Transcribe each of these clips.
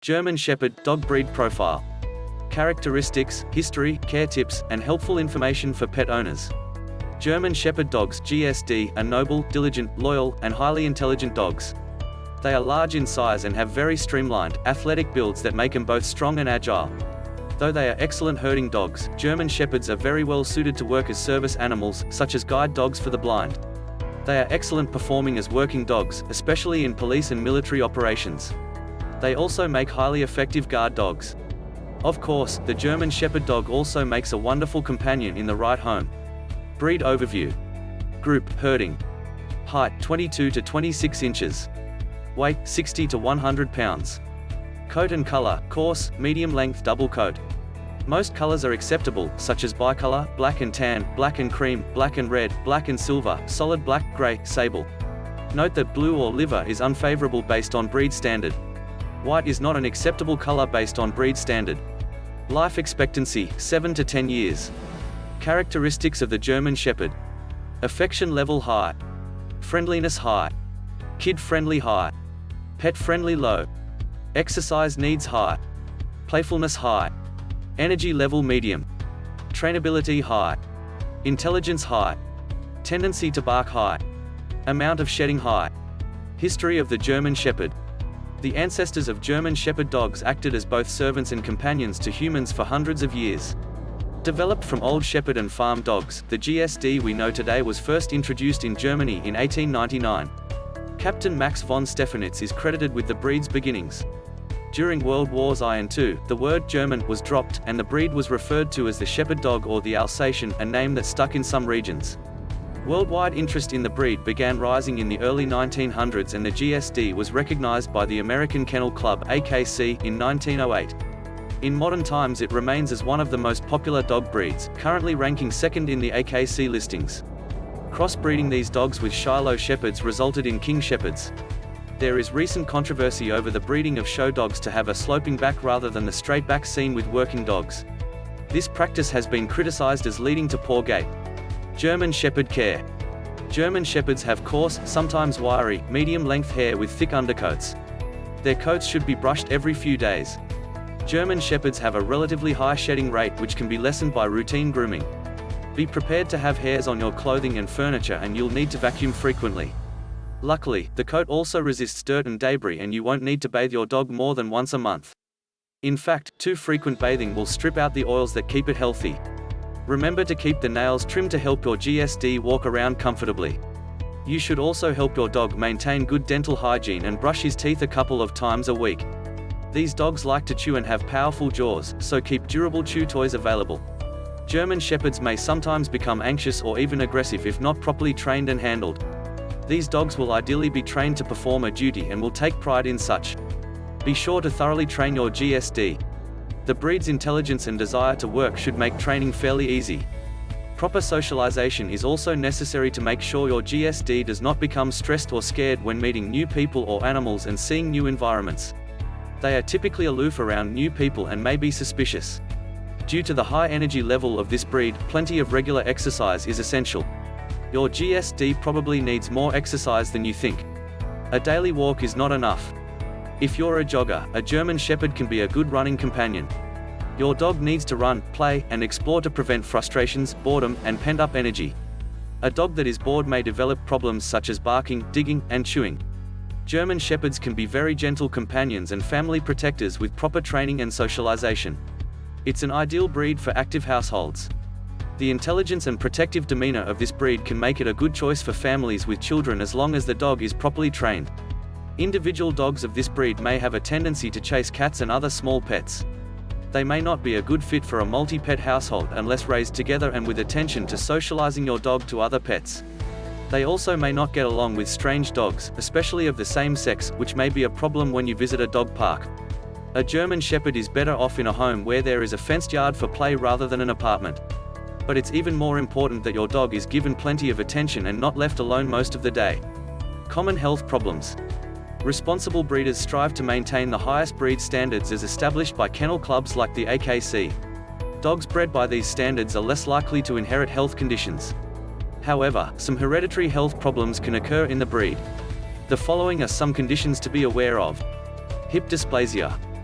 German Shepherd Dog Breed Profile. Characteristics, history, care tips, and helpful information for pet owners. German Shepherd dogs (GSD) are noble, diligent, loyal, and highly intelligent dogs. They are large in size and have very streamlined, athletic builds that make them both strong and agile. Though they are excellent herding dogs, German Shepherds are very well suited to work as service animals, such as guide dogs for the blind. They are excellent performing as working dogs, especially in police and military operations. They also make highly effective guard dogs. Of course, the German Shepherd dog also makes a wonderful companion in the right home. Breed overview. Group, herding. Height, 22 to 26 inches. Weight, 60 to 100 pounds. Coat and color, coarse, medium length double coat. Most colors are acceptable, such as bicolor, black and tan, black and cream, black and red, black and silver, solid black, gray, sable. Note that blue or liver is unfavorable based on breed standard. White is not an acceptable color based on breed standard. Life expectancy, 7 to 10 years. Characteristics of the German Shepherd. Affection level high. Friendliness high. Kid-friendly high. Pet-friendly low. Exercise needs high. Playfulness high. Energy level medium. Trainability high. Intelligence high. Tendency to bark high. Amount of shedding high. History of the German Shepherd. The ancestors of German Shepherd dogs acted as both servants and companions to humans for hundreds of years. Developed from old shepherd and farm dogs, the GSD we know today was first introduced in Germany in 1899. Captain Max von Stephanitz is credited with the breed's beginnings. During World Wars I and II, the word German was dropped, and the breed was referred to as the shepherd dog or the Alsatian, a name that stuck in some regions. Worldwide interest in the breed began rising in the early 1900s, and the GSD was recognized by the American Kennel Club (AKC) in 1908. In modern times it remains as one of the most popular dog breeds, currently ranking second in the AKC listings. Crossbreeding these dogs with Shiloh Shepherds resulted in King Shepherds. There is recent controversy over the breeding of show dogs to have a sloping back rather than the straight back seen with working dogs. This practice has been criticized as leading to poor gait. German Shepherd care. German Shepherds have coarse, sometimes wiry, medium-length hair with thick undercoats. Their coats should be brushed every few days. German Shepherds have a relatively high shedding rate which can be lessened by routine grooming. Be prepared to have hairs on your clothing and furniture, and you'll need to vacuum frequently. Luckily, the coat also resists dirt and debris, and you won't need to bathe your dog more than once a month. In fact, too frequent bathing will strip out the oils that keep it healthy. Remember to keep the nails trimmed to help your GSD walk around comfortably. You should also help your dog maintain good dental hygiene and brush his teeth a couple of times a week. These dogs like to chew and have powerful jaws, so keep durable chew toys available. German Shepherds may sometimes become anxious or even aggressive if not properly trained and handled. These dogs will ideally be trained to perform a duty and will take pride in such. Be sure to thoroughly train your GSD. The breed's intelligence and desire to work should make training fairly easy. Proper socialization is also necessary to make sure your GSD does not become stressed or scared when meeting new people or animals and seeing new environments. They are typically aloof around new people and may be suspicious. Due to the high energy level of this breed, plenty of regular exercise is essential. Your GSD probably needs more exercise than you think. A daily walk is not enough. If you're a jogger, a German Shepherd can be a good running companion. Your dog needs to run, play, and explore to prevent frustrations, boredom, and pent-up energy. A dog that is bored may develop problems such as barking, digging, and chewing. German Shepherds can be very gentle companions and family protectors with proper training and socialization. It's an ideal breed for active households. The intelligence and protective demeanor of this breed can make it a good choice for families with children as long as the dog is properly trained. Individual dogs of this breed may have a tendency to chase cats and other small pets. They may not be a good fit for a multi-pet household unless raised together and with attention to socializing your dog to other pets. They also may not get along with strange dogs, especially of the same sex, which may be a problem when you visit a dog park. A German Shepherd is better off in a home where there is a fenced yard for play rather than an apartment. But it's even more important that your dog is given plenty of attention and not left alone most of the day. Common health problems. Responsible breeders strive to maintain the highest breed standards as established by kennel clubs like the AKC. Dogs bred by these standards are less likely to inherit health conditions. However, some hereditary health problems can occur in the breed. The following are some conditions to be aware of. Hip dysplasia.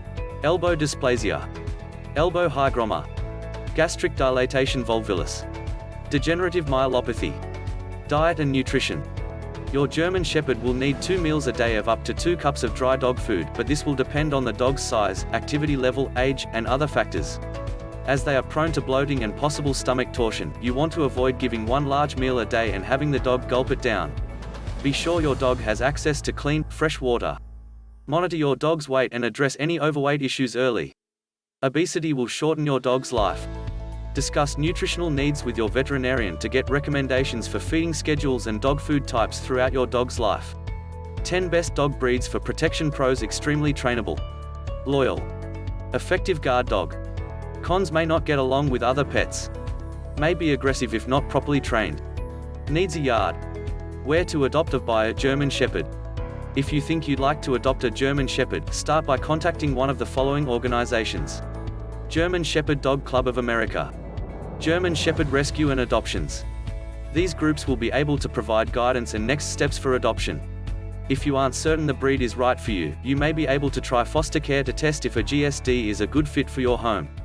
Elbow dysplasia. Elbow hygroma. Gastric dilatation volvulus. Degenerative myelopathy. Diet and nutrition. Your German Shepherd will need 2 meals a day of up to 2 cups of dry dog food, but this will depend on the dog's size, activity level, age, and other factors. As they are prone to bloating and possible stomach torsion, you want to avoid giving 1 large meal a day and having the dog gulp it down. Be sure your dog has access to clean, fresh water. Monitor your dog's weight and address any overweight issues early. Obesity will shorten your dog's life. Discuss nutritional needs with your veterinarian to get recommendations for feeding schedules and dog food types throughout your dog's life. 10 best dog breeds for protection pros. Extremely trainable. Loyal. Effective guard dog. Cons may not get along with other pets. May be aggressive if not properly trained. Needs a yard. Where to adopt or buy a German Shepherd. If you think you'd like to adopt a German Shepherd, start by contacting one of the following organizations: German Shepherd Dog Club of America, German Shepherd Rescue and Adoptions. These groups will be able to provide guidance and next steps for adoption. If you aren't certain the breed is right for you, you may be able to try foster care to test if a GSD is a good fit for your home.